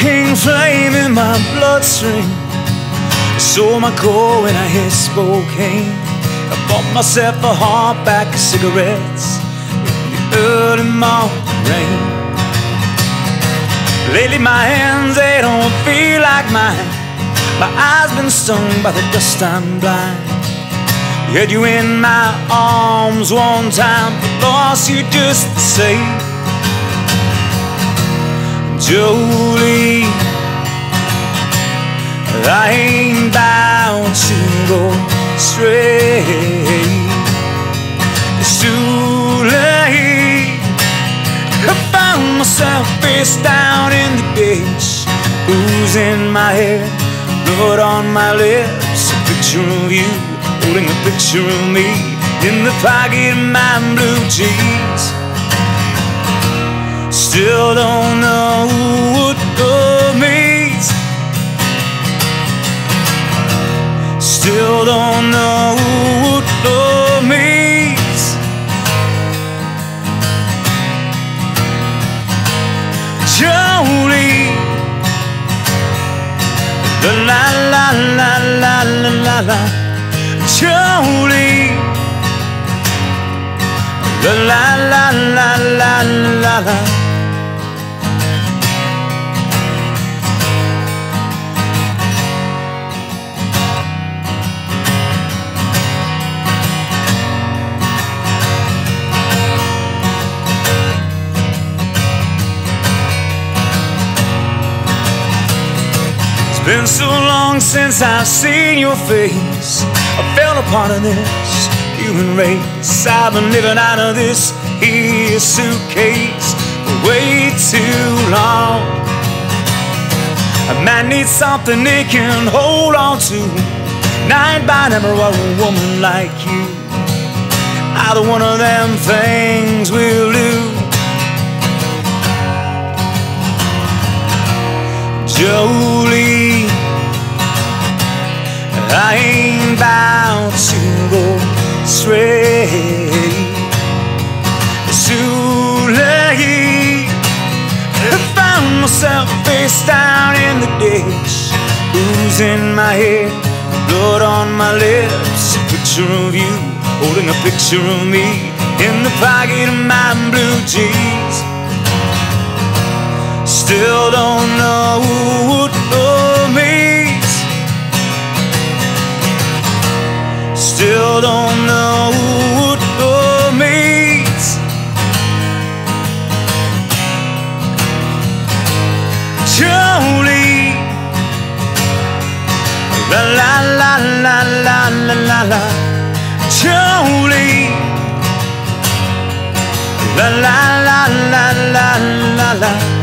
king flame in my bloodstream. I sold my core when I hit Spokane. I bought myself a hard pack of cigarettes in the early morning rain. Lately my hands, they don't feel like mine. My eyes been stung by the dust, I'm blind. Had you in my arms one time, but lost you just the same. Jolene, I ain't bound to go straight. It's too late. I found myself face down in the ditch, booze in my head, blood on my lips. A picture of you, holding a picture of me in the pocket of my blue jeans. Still don't know what love means. Still don't know what love means. Jolene, la la la la la la la. Jolene, la la la la la la. Been so long since I've seen your face. I fell a part of this human race. I've been living out of this here suitcase for way too long. A man needs something he can hold on to. And I ain't buying ever a woman like you. Either one of them things will do. Jolene, I ain't bound to go straight. It's too late. I found myself face down in the ditch, booze in my head, blood on my lips. A picture of you, holding a picture of me in the pocket of my blue jeans. Still don't know what love means. Still don't know what love means. Jolene, la la la la la la la la. Jolene, la la la la la la la.